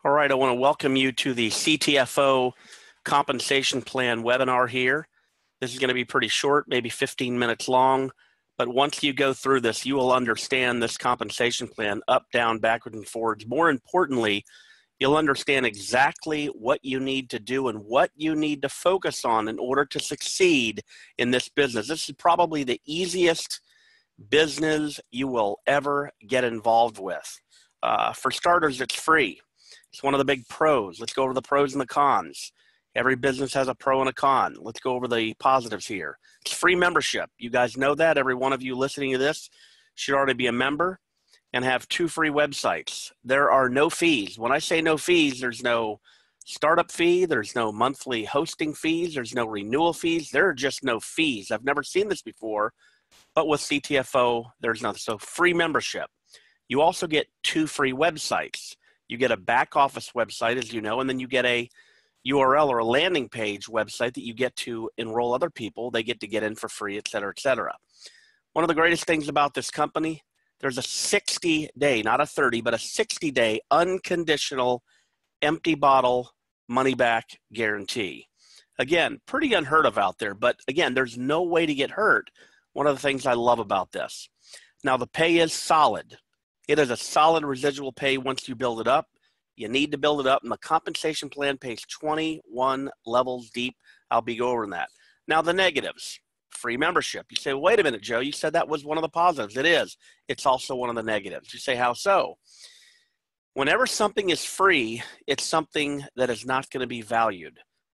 All right, I want to welcome you to the CTFO compensation plan webinar here. This is going to be pretty short, maybe 15 minutes long, but once you go through this, you will understand this compensation plan up, down, backwards, and forwards. More importantly, you'll understand exactly what you need to do and what you need to focus on in order to succeed in this business. This is probably the easiest business you will ever get involved with. For starters, it's free. It's one of the big pros. Let's go over the pros and the cons. Every business has a pro and a con. Let's go over the positives here. It's free membership. You guys know that. Every one of you listening to this should already be a member and have 2 free websites. There are no fees. When I say no fees, there's no startup fee. There's no monthly hosting fees. There's no renewal fees. There are just no fees. I've never seen this before, but with CTFO, there's nothing. So free membership. You also get 2 free websites. You get a back office website, as you know, and then you get a URL or a landing page website that you get to enroll other people. They get to get in for free, et cetera, et cetera. One of the greatest things about this company, there's a 60-day, not a 30, but a 60-day unconditional empty bottle money back guarantee. Again, pretty unheard of out there, but again, there's no way to get hurt. One of the things I love about this. Now, the pay is solid. It is a solid residual pay once you build it up. You need to build it up, and the compensation plan pays 21 levels deep. I'll be going over that. Now, the negatives, free membership. You say, well, wait a minute, Joe, you said that was one of the positives. It is. It's also one of the negatives. You say, how so? Whenever something is free, it's something that is not going to be valued.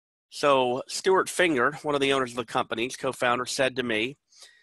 So Stuart Finger, one of the owners of the company's co-founder, said to me,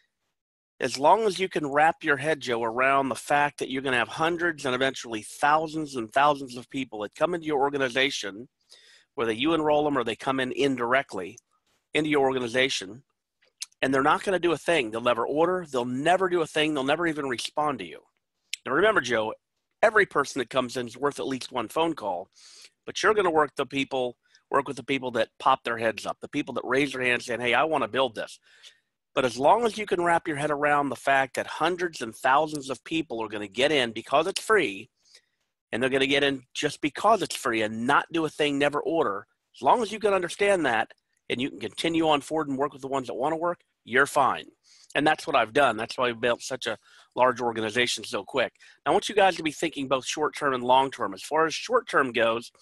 as long as you can wrap your head, Joe, around the fact that you're going to have hundreds and eventually thousands and thousands of people that come into your organization, whether you enroll them or they come in indirectly into your organization, and they're not going to do a thing. They'll never order. They'll never do a thing. They'll never even respond to you. Now, remember, Joe, every person that comes in is worth at least 1 phone call, but you're going to work with the people that pop their heads up, the people that raise their hands saying, hey, I want to build this. But as long as you can wrap your head around the fact that hundreds and thousands of people are going to get in because it's free, and they're going to get in just because it's free and not do a thing, never order, as long as you can understand that and you can continue on forward and work with the ones that want to work, you're fine. And that's what I've done. That's why we built such a large organization so quick. Now, I want you guys to be thinking both short-term and long-term. As far as short-term goes,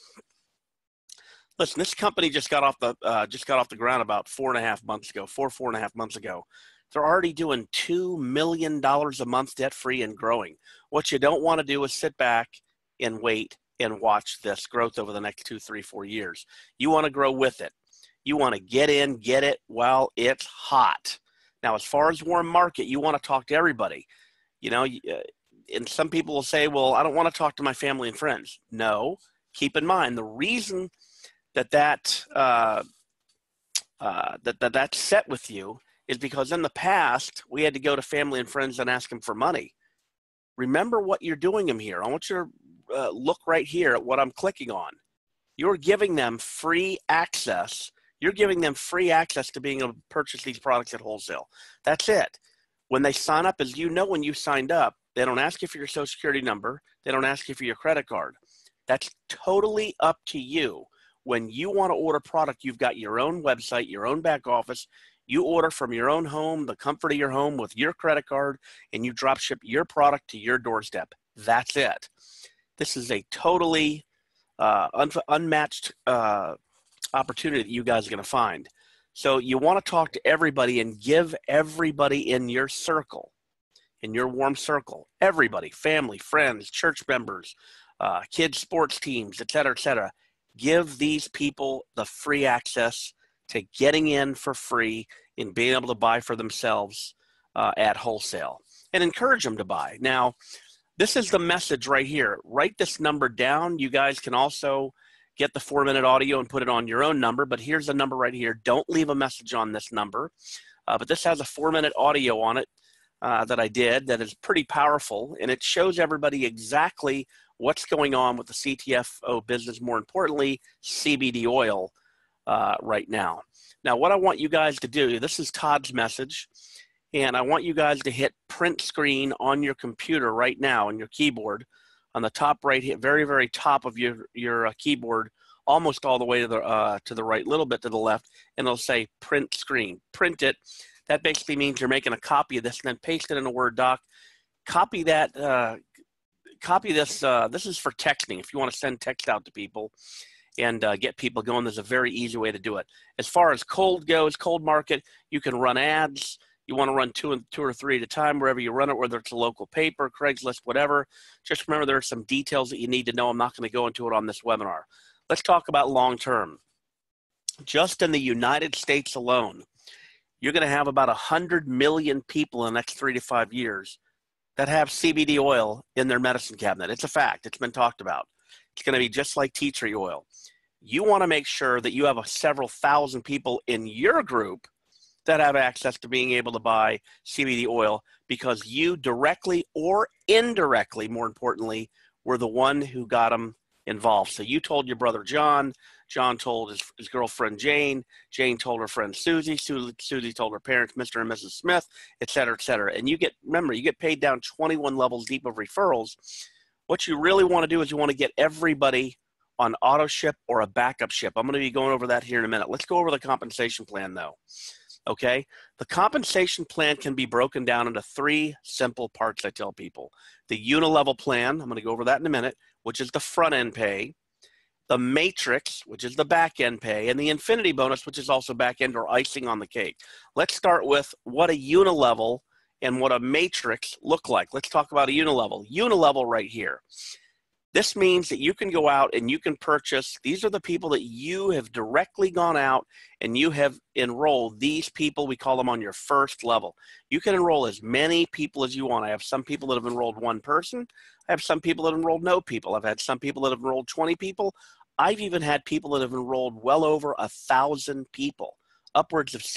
listen, this company just got off the ground about 4.5 months ago. They're already doing $2 million a month debt-free and growing. What you don't want to do is sit back and wait and watch this growth over the next 2, 3, 4 years. You want to grow with it. You want to get in, get it while it's hot. Now, as far as warm market, you want to talk to everybody. You know, and some people will say, well, I don't want to talk to my family and friends. No, keep in mind the reason that's set with you is because in the past we had to go to family and friends and ask them for money. Remember what you're doing them here. I want you to look right here at what I'm clicking on. You're giving them free access. You're giving them free access to being able to purchase these products at wholesale. That's it. When they sign up, as you know, when you signed up, they don't ask you for your social security number. They don't ask you for your credit card. That's totally up to you. When you want to order product, you've got your own website, your own back office. You order from your own home, the comfort of your home with your credit card, and you drop ship your product to your doorstep. That's it. This is a totally unmatched opportunity that you guys are going to find. So you want to talk to everybody and give everybody in your circle, in your warm circle, everybody, family, friends, church members, kids, sports teams, et cetera, give these people the free access to getting in for free and being able to buy for themselves at wholesale, and encourage them to buy. Now, this is the message right here. Write this number down. You guys can also get the 4-minute audio and put it on your own number, but here's the number right here. Don't leave a message on this number, but this has a 4-minute audio on it that I did that is pretty powerful, and it shows everybody exactly what's going on with the CTFO business, more importantly, CBD oil right now. Now, what I want you guys to do, this is Todd's message, and I want you guys to hit print screen on your computer right now, on your keyboard, on the top right here, very, very top of your keyboard, almost all the way to the right, little bit to the left, and it'll say print screen. Print it. That basically means you're making a copy of this and then paste it in a Word doc. Copy that. Copy this. This is for texting. If you want to send text out to people and get people going, there's a very easy way to do it. As far as cold goes, cold market, you can run ads. You want to run two or three at a time, wherever you run it, whether it's a local paper, Craigslist, whatever. Just remember there are some details that you need to know. I'm not going to go into it on this webinar. Let's talk about long-term. Just in the United States alone, you're going to have about 100 million people in the next 3 to 5 years that have CBD oil in their medicine cabinet. It's a fact. It's been talked about. It's going to be just like tea tree oil. You want to make sure that you have several thousand people in your group that have access to being able to buy CBD oil, because you directly or indirectly, more importantly, were the one who got them involved. So you told your brother John, John told his girlfriend Jane, Jane told her friend Susie, Susie told her parents, Mr. and Mrs. Smith, et cetera, et cetera. And you get, remember, you get paid down 21 levels deep of referrals. What you really want to do is you want to get everybody on auto ship or a backup ship. I'm going to be going over that here in a minute. Let's go over the compensation plan though. Okay, the compensation plan can be broken down into 3 simple parts, I tell people. The unilevel plan, I'm going to go over that in a minute, which is the front end pay, the matrix, which is the back end pay, and the infinity bonus, which is also back end or icing on the cake. Let's start with what a unilevel and what a matrix look like. Let's talk about a unilevel. Unilevel right here. This means that you can go out and you can purchase, these are the people that you have directly gone out and you have enrolled. These people, we call them on your first level. You can enroll as many people as you want. I have some people that have enrolled 1 person. I have some people that have enrolled no people. I've had some people that have enrolled 20 people. I've even had people that have enrolled well over 1,000 people, upwards of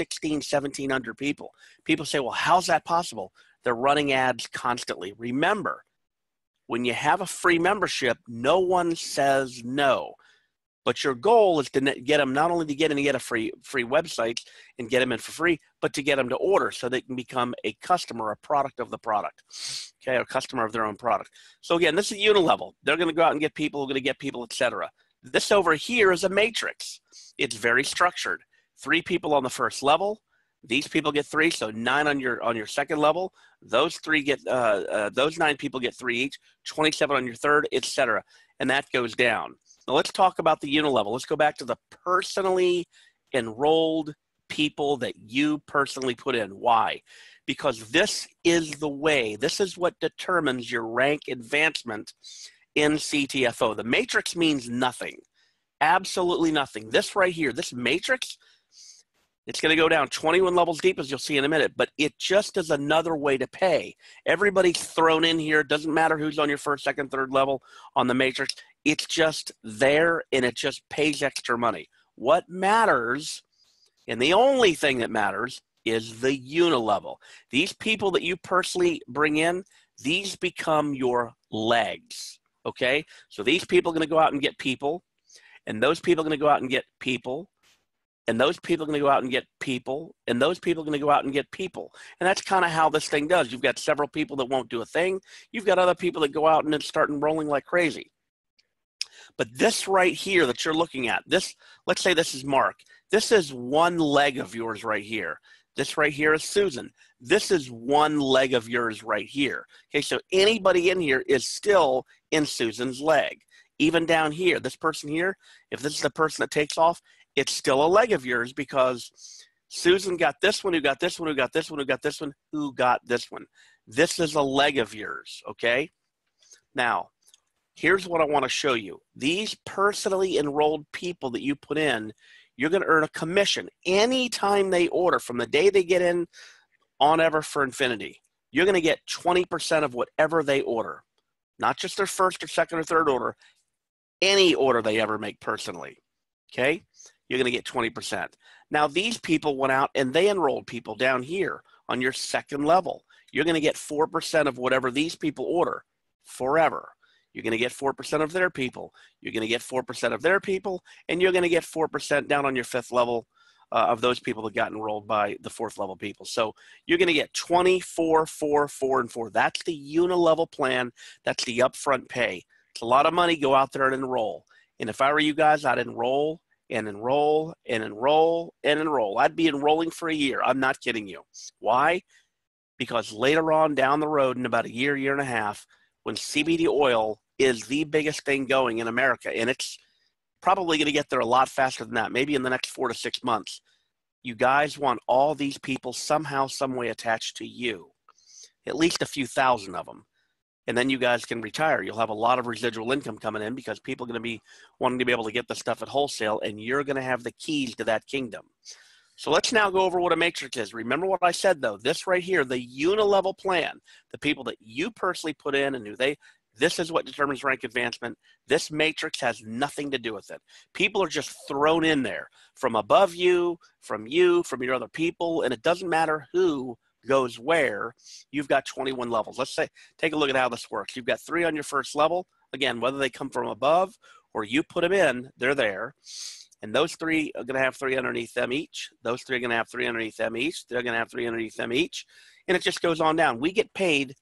1,700 people. People say, well, how's that possible? They're running ads constantly. Remember, when you have a free membership, no one says no. But your goal is to get them not only to get a free website and get them in for free, but to get them to order so they can become a customer, a product of the product, okay, a customer of their own product. So again, this is unilevel. They're going to go out and get people, going to get people, etc. This over here is a matrix. It's very structured. 3 people on the first level. These people get 3, so 9 on your second level. Those 3 get those 9 people get 3 each. 27 on your third, etc. And that goes down. Now let's talk about the unilevel. Let's go back to the personally enrolled people that you personally put in. Why? Because this is the way. This is what determines your rank advancement in CTFO. The matrix means nothing. Absolutely nothing. This right here, this matrix, it's going to go down 21 levels deep, as you'll see in a minute, but it just is another way to pay. Everybody's thrown in here. It doesn't matter who's on your first, second, third level on the matrix. It's just there, and it just pays extra money. What matters, and the only thing that matters, is the unilevel. These people that you personally bring in, these become your legs, okay? So these people are going to go out and get people, and those people are going to go out and get people, and those people are going to go out and get people, and those people are going to go out and get people. And that's kind of how this thing does. You've got several people that won't do a thing. You've got other people that go out and then start enrolling like crazy. But this right here that you're looking at, this, let's say this is Mark. This is one leg of yours right here. This right here is Susan. This is one leg of yours right here. Okay, so anybody in here is still in Susan's leg. Even down here, this person here, if this is the person that takes off, it's still a leg of yours, because Susan got this one, who got this one, who got this one, who got this one, who got this one. This is a leg of yours, okay? Now, here's what I want to show you. These personally enrolled people that you put in, you're going to earn a commission anytime they order. From the day they get in on Ever for Infinity, you're going to get 20% of whatever they order. Not just their first or second or third order, any order they ever make personally, okay? You're going to get 20%. Now, these people went out and they enrolled people down here on your second level. You're going to get 4% of whatever these people order forever. You're going to get 4% of their people. You're going to get 4% of their people, and you're going to get 4% down on your fifth level of those people that got enrolled by the 4th level people. So you're going to get 24, 4, 4, and 4. That's the unilevel plan. That's the upfront pay. It's a lot of money. Go out there and enroll. And if I were you guys, I'd enroll and enroll and enroll and enroll. I'd be enrolling for a year. I'm not kidding you. Why? Because later on down the road, in about a year, year and a half, when CBD oil is the biggest thing going in America, and it's probably going to get there a lot faster than that, maybe in the next 4 to 6 months, you guys want all these people somehow, some way attached to you, at least a few thousand of them. And then you guys can retire. You'll have a lot of residual income coming in because people are going to be wanting to be able to get the stuff at wholesale, and you're going to have the keys to that kingdom. So let's now go over what a matrix is. Remember what I said, though. This right here, the unilevel plan, the people that you personally put in and who this is what determines rank advancement. This matrix has nothing to do with it. People are just thrown in there from above you, from your other people, and it doesn't matter who goes where. You've got 21 levels. Let's say, take a look at how this works. You've got 3 on your first level. Again, whether they come from above or you put them in, they're there. And those 3 are going to have 3 underneath them each. Those 3 are going to have 3 underneath them each. They're going to have 3 underneath them each. And it just goes on down. We get paid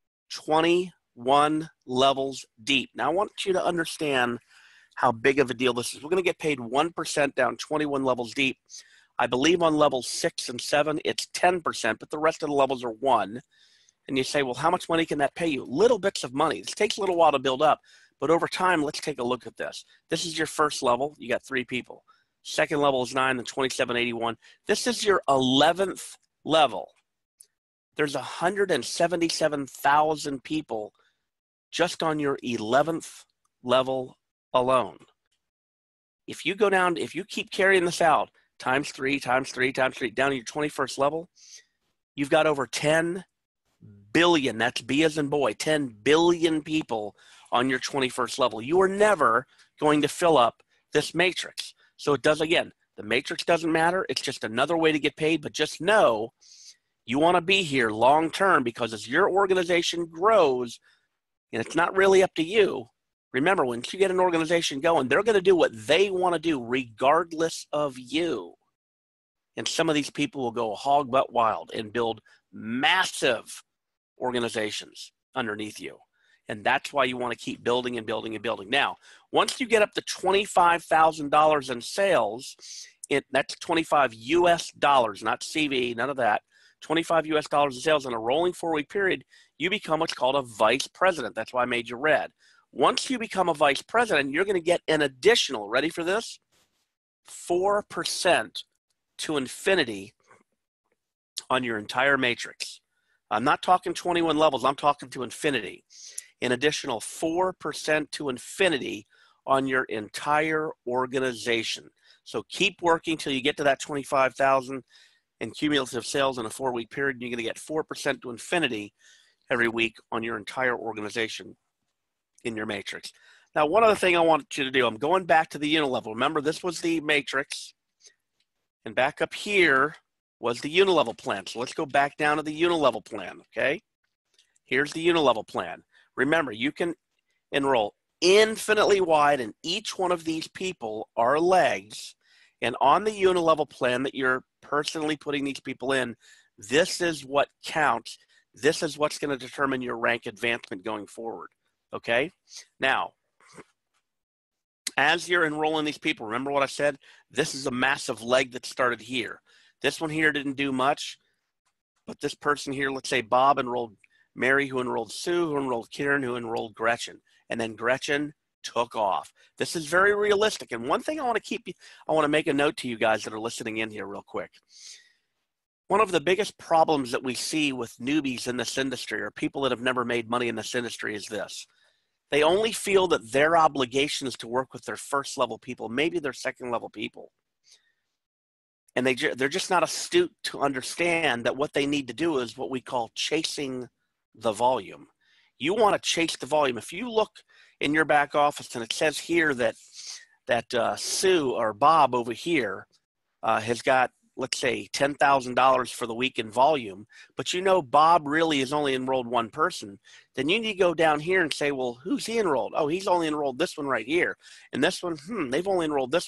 21 levels deep. Now, I want you to understand how big of a deal this is. We're going to get paid 1% down 21 levels deep. I believe on levels 6 and 7, it's 10%, but the rest of the levels are 1. And you say, well, how much money can that pay you? Little bits of money. This takes a little while to build up. But over time, let's take a look at this. This is your first level. You got 3 people. Second level is 9, then 2781. This is your 11th level. There's 177,000 people just on your 11th level alone. If you go down, if you keep carrying this out, times 3, times 3, times 3, down to your 21st level, you've got over 10 billion, that's B as in boy, 10 billion people on your 21st level. You are never going to fill up this matrix. So it does, again, the matrix doesn't matter. It's just another way to get paid, but just know you want to be here long term, because as your organization grows, and it's not really up to you, remember, once you get an organization going, they're going to do what they want to do regardless of you. And some of these people will go hog butt wild and build massive organizations underneath you. And that's why you want to keep building and building and building. Now, once you get up to $25,000 in sales, that's 25 US dollars, not CV, none of that. 25 US dollars in sales in a rolling 4-week period, you become what's called a vice president. That's why I made you red. Once you become a vice president, you're going to get an additional, ready for this? 4% to infinity on your entire matrix. I'm not talking 21 levels. I'm talking to infinity. An additional 4% to infinity on your entire organization. So keep working till you get to that 25,000 in cumulative sales in a 4-week period. And you're going to get 4% to infinity every week on your entire organization in your matrix. Now, one other thing I want you to do, I'm going back to the unilevel. Remember, this was the matrix, and back up here was the unilevel plan. So let's go back down to the unilevel plan, okay? Here's the unilevel plan. Remember, you can enroll infinitely wide, and each one of these people are legs. And on the unilevel plan that you're personally putting these people in, this is what counts. This is what's going to determine your rank advancement going forward, okay? Now, as you're enrolling these people, remember what I said? This is a massive leg that started here. This one here didn't do much, but this person here, let's say Bob enrolled Mary, who enrolled Sue, who enrolled Karen, who enrolled Gretchen, and then Gretchen took off. This is very realistic. And one thing I want to make a note to you guys that are listening in here real quick. One of the biggest problems that we see with newbies in this industry, or people that have never made money in this industry, is this. They only feel that their obligation is to work with their first level people, maybe their second level people. And they're just not astute to understand that what they need to do is what we call chasing the volume. You want to chase the volume. If you look in your back office and it says here that Sue or Bob over here has got, let's say, $10,000 for the week in volume, but you know Bob really has only enrolled one person, then you need to go down here and say, well, who's he enrolled? Oh, he's only enrolled this one right here. And this one, they've only enrolled this one.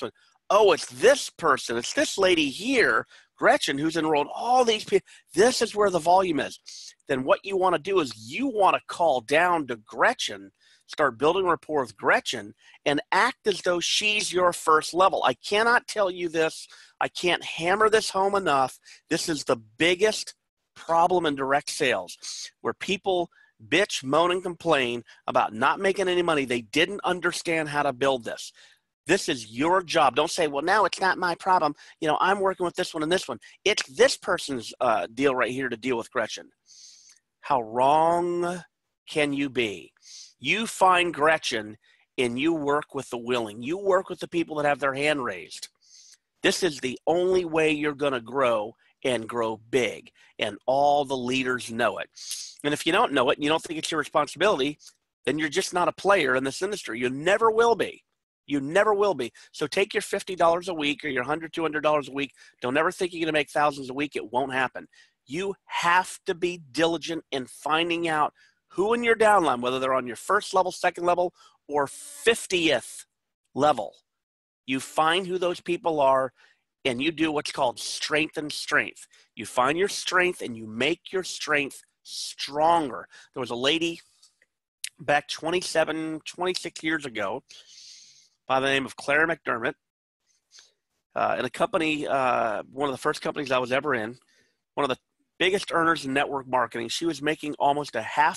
oh, it's this person, it's this lady here, Gretchen, who's enrolled all these people. This is where the volume is. Then what you want to do is you want to call down to Gretchen, start building rapport with Gretchen, and act as though she's your first level. I cannot tell you this. I can't hammer this home enough. This is the biggest problem in direct sales, where people bitch, moan, and complain about not making any money. They didn't understand how to build this. This is your job. Don't say, well, now it's not my problem. You know, I'm working with this one and this one. It's this person's deal right here to deal with Gretchen. How wrong can you be? You find Gretchen and you work with the willing. You work with the people that have their hand raised. This is the only way you're going to grow and grow big. And all the leaders know it. And if you don't know it and you don't think it's your responsibility, then you're just not a player in this industry. You never will be. You never will be. So take your $50 a week or your $100, $200 a week. Don't ever think you're going to make thousands a week. It won't happen. You have to be diligent in finding out who in your downline, whether they're on your first level, second level, or 50th level. You find who those people are, and you do what's called strength and strength. You find your strength and you make your strength stronger. There was a lady back 26 years ago by the name of Clara McDermott in a company, one of the first companies I was ever in, one of the biggest earners in network marketing. She was making almost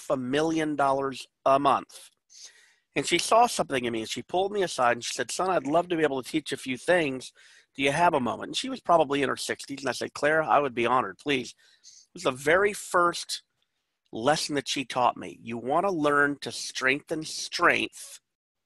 $500,000 a month. And she saw something in me, and she pulled me aside and she said, son, I'd love to be able to teach a few things. Do you have a moment? And she was probably in her 60s. And I said, Clara, I would be honored, please. It was the very first lesson that she taught me. You want to learn to strengthen strength.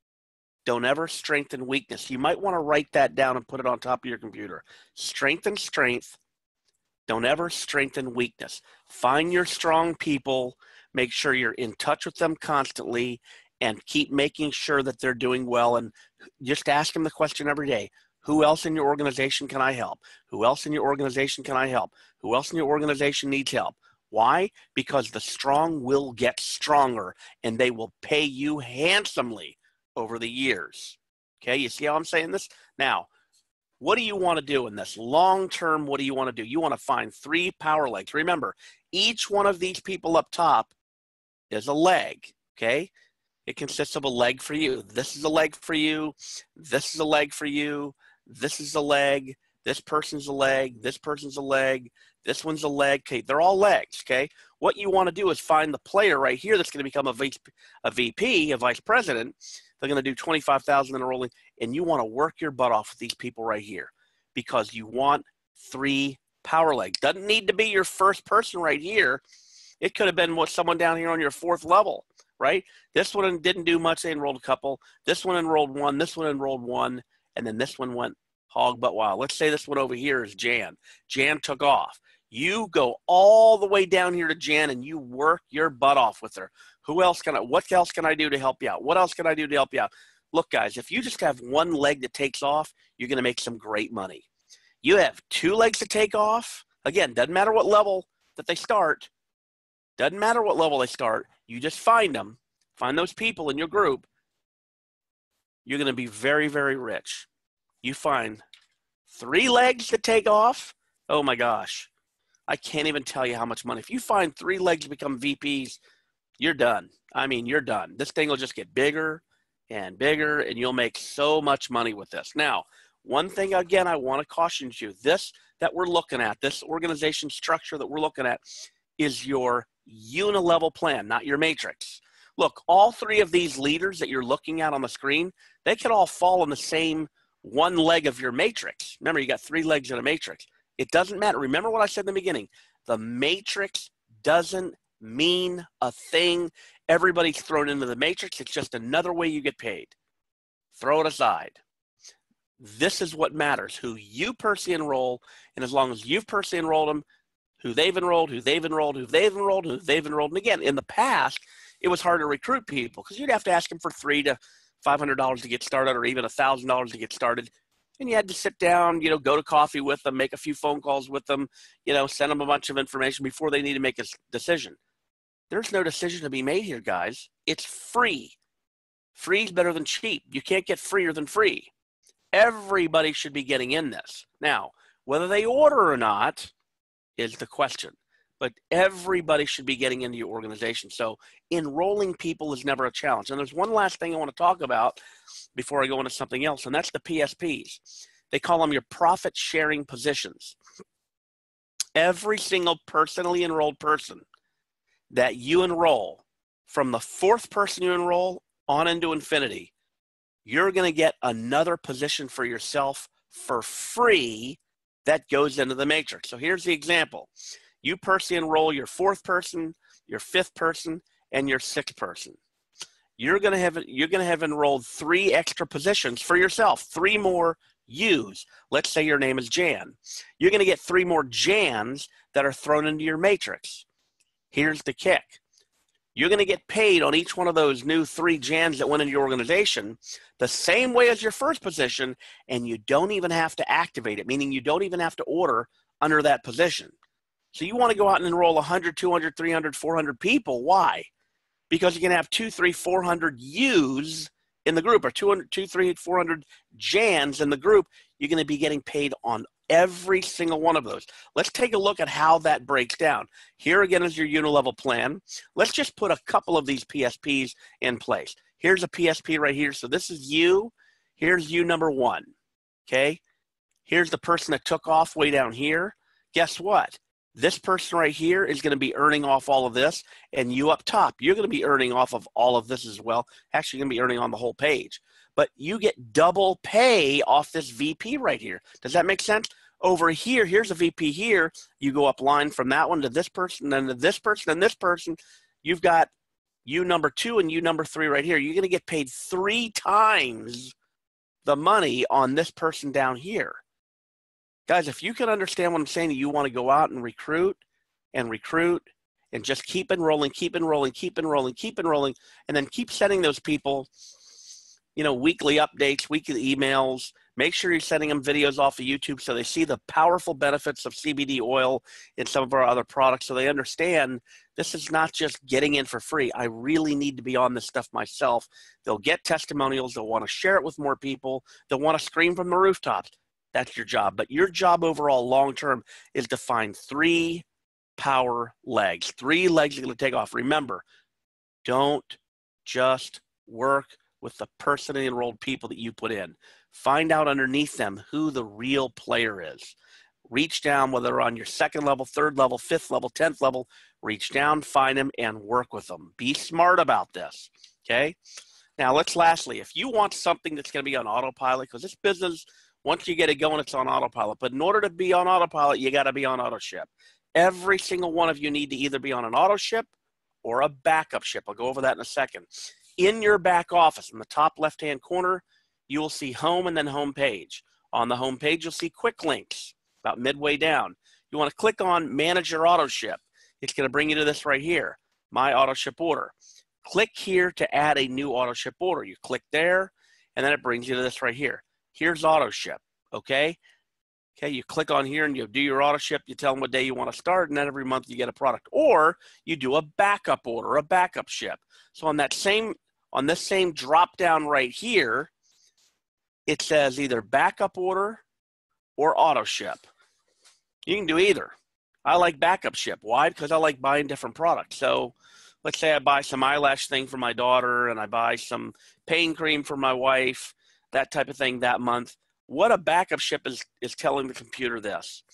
Don't ever strengthen weakness. You might want to write that down and put it on top of your computer. Strengthen strength. Don't ever strengthen weakness. Find your strong people. Make sure you're in touch with them constantly and keep making sure that they're doing well. And just ask them the question every day. Who else in your organization can I help? Who else in your organization can I help? Who else in your organization needs help? Why? Because the strong will get stronger and they will pay you handsomely over the years. Okay, you see how I'm saying this? Now, what do you want to do in this? Long term, what do you want to do? You want to find 3 power legs. Remember, each one of these people up top is a leg, okay? It consists of a leg for you. This is a leg for you. This is a leg for you. This is a leg. This person's a leg. This person's a leg. This one's a leg. Okay, they're all legs, okay? What you want to do is find the player right here that's going to become a VP, a vice president. They're going to do 25,000 in a rolling, and you want to work your butt off with these people right here because you want 3 power legs. Doesn't need to be your first person right here. It could have been someone down here on your 4th level, right? This one didn't do much. They enrolled a couple. This one enrolled 1. This one enrolled 1. And then this one went hog butt wild. Let's say this one over here is Jan. Jan took off. You go all the way down here to Jan and you work your butt off with her. What else can I do to help you out? What else can I do to help you out? Look, guys, if you just have 1 leg that takes off, you're going to make some great money. You have 2 legs to take off. Again, doesn't matter what level that they start. Doesn't matter what level they start. You just find them. Find those people in your group. You're going to be very, very rich. You find 3 legs to take off. Oh, my gosh. I can't even tell you how much money. If you find 3 legs to become VPs, you're done. I mean, you're done. This thing will just get bigger and bigger, and you'll make so much money with this. Now, one thing, again, I want to caution you. This that we're looking at, this organization structure that we're looking at is your unilevel plan, not your matrix. Look, all 3 of these leaders that you're looking at on the screen, they could all fall in the same 1 leg of your matrix. Remember, you got 3 legs in a matrix. It doesn't matter. Remember what I said in the beginning. The matrix doesn't mean a thing. Everybody's thrown into the matrix. It's just another way you get paid. Throw it aside. This is what matters, who you personally enroll, and as long as you've personally enrolled them, who they've enrolled, who they've enrolled, who they've enrolled, who they've enrolled. And again, in the past, it was hard to recruit people because you'd have to ask them for $300 to $500 to get started or even $1,000 to get started. And you had to sit down, go to coffee with them, make a few phone calls with them, send them a bunch of information before they need to make a decision. There's no decision to be made here, guys. It's free. Free is better than cheap. You can't get freer than free. Everybody should be getting in this. Now, whether they order or not is the question, but everybody should be getting into your organization. So enrolling people is never a challenge. And there's one last thing I want to talk about before I go into something else, and that's the PSPs. They call them your profit sharing positions. Every single personally enrolled person that you enroll, from the fourth person you enroll on into infinity, you're going to get another position for yourself for free that goes into the matrix. So here's the example. You personally enroll your fourth person, your fifth person, and your sixth person. You're going to have enrolled 3 extra positions for yourself, 3 more U's. Let's say your name is Jan. You're going to get 3 more Jans that are thrown into your matrix. Here's the kick. You're going to get paid on each one of those new 3 Jans that went into your organization the same way as your first position, and you don't even have to activate it, meaning you don't even have to order under that position. So you want to go out and enroll 100, 200, 300, 400 people. Why? Because you're going to have 200, 300, 400 U's in the group, or 200, 300, 400 Jans in the group. You're going to be getting paid on every single one of those. Let's take a look at how that breaks down. Here again is your unilevel plan. Let's just put a couple of these PSPs in place. Here's a PSP right here. So this is you. Here's you number 1. Okay. Here's the person that took off way down here. Guess what? This person right here is going to be earning off all of this, and you up top, you're going to be earning off of all of this as well. Actually, you're going to be earning on the whole page. But you get double pay off this VP right here. Does that make sense? Over here, here's a VP here. You go up line from that one to this person, then to this person, and this person. You've got you number 2 and you number 3 right here. You're going to get paid 3 times the money on this person down here. Guys, if you can understand what I'm saying, you want to go out and recruit and just keep enrolling, and then keep sending those people, weekly updates, weekly emails. Make sure you're sending them videos off of YouTube so they see the powerful benefits of CBD oil in some of our other products, so they understand this is not just getting in for free. I really need to be on this stuff myself. They'll get testimonials. They'll want to share it with more people. They'll want to scream from the rooftops. That's your job. But your job overall long-term is to find 3 power legs. 3 legs are going to take off. Remember, don't just work with the personally enrolled people that you put in. Find out underneath them who the real player is. Reach down, whether they're on your 2nd level, 3rd level, 5th level, 10th level, reach down, find them, and work with them. Be smart about this, okay? Now, lastly, if you want something that's going to be on autopilot, because this business, once you get it going, it's on autopilot. But in order to be on autopilot, you got to be on AutoShip. Every single one of you need to either be on an AutoShip or a backup ship. I'll go over that in a second. In your back office, in the top left-hand corner, you will see home and then home page. On the home page, you'll see quick links about midway down. You want to click on Manage Your AutoShip. It's going to bring you to this right here, My AutoShip Order. Click here to add a new AutoShip order. You click there, and then it brings you to this right here. Here's AutoShip, okay? Okay, you click on here and you do your AutoShip. You tell them what day you want to start, and then every month you get a product. Or you do a backup order, a backup ship. So on this same drop down right here, it says either backup order or AutoShip. You can do either. I like backup ship. Why? Because I like buying different products. So let's say I buy some eyelash thing for my daughter, and I buy some pain cream for my wife, that type of thing that month. What a backup ship is telling the computer this.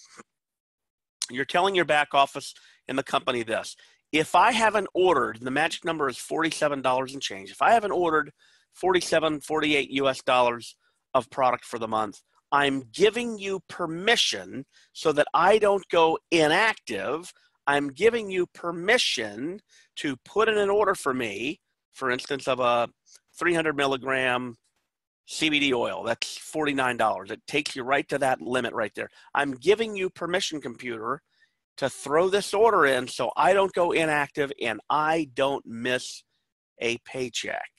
You're telling your back office in the company this. If I haven't ordered, the magic number is $47 and change. If I haven't ordered 47, 48 US dollars of product for the month, I'm giving you permission so that I don't go inactive. I'm giving you permission to put in an order for me, for instance, of a 300 milligram CBD oil. That's $49. It takes you right to that limit right there. I'm giving you permission, computer, to throw this order in so I don't go inactive and I don't miss a paycheck.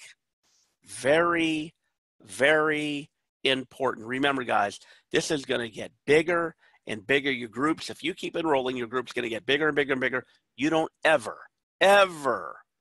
Very, very important. Remember, guys, this is going to get bigger and bigger. Your groups, if you keep enrolling, your group's going to get bigger and bigger and bigger. You don't ever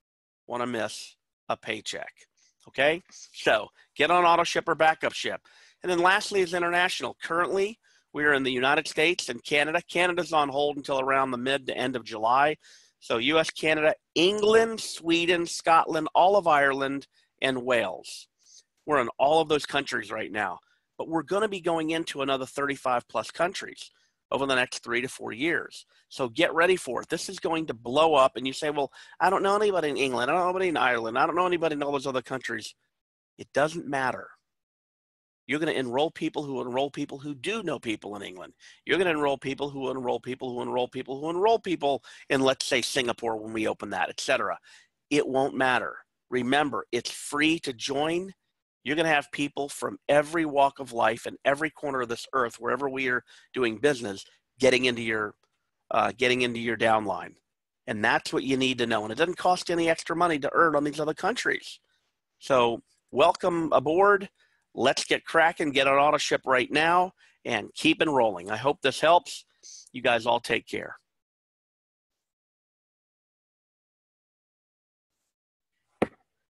want to miss a paycheck. Okay, so get on AutoShip or backup ship. And then lastly is international. Currently, we are in the United States and Canada. Canada's on hold until around the mid to end of July. So US, Canada, England, Sweden, Scotland, all of Ireland, and Wales. We're in all of those countries right now, but we're going to be going into another 35 plus countries over the next 3 to 4 years. So get ready for it. This is going to blow up. And you say, well, I don't know anybody in England. I don't know anybody in Ireland. I don't know anybody in all those other countries. It doesn't matter. You're going to enroll people who do know people in England. You're going to enroll people who enroll people who enroll people who enroll people in, let's say, Singapore when we open that, etc. It won't matter. Remember, it's free to join. You're going to have people from every walk of life and every corner of this earth, wherever we are doing business, getting into your downline. And that's what you need to know. And it doesn't cost any extra money to earn on these other countries. So welcome aboard. Let's get cracking, get on auto ship right now, and keep enrolling. I hope this helps. You guys all take care.